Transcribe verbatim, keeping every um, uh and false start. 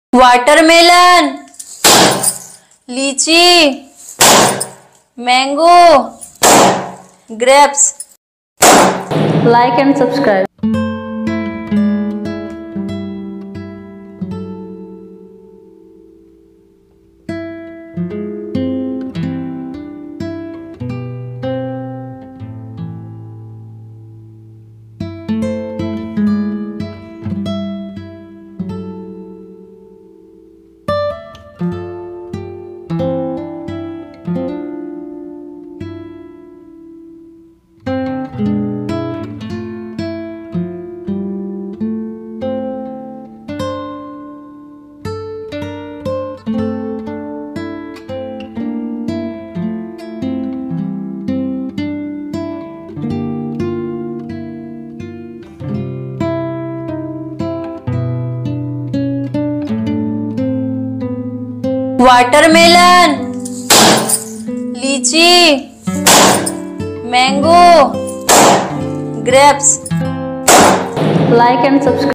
Watermelon, lychee, mango, grapes. Like and subscribe. Watermelon, lychee, mango, grapes. Like and subscribe.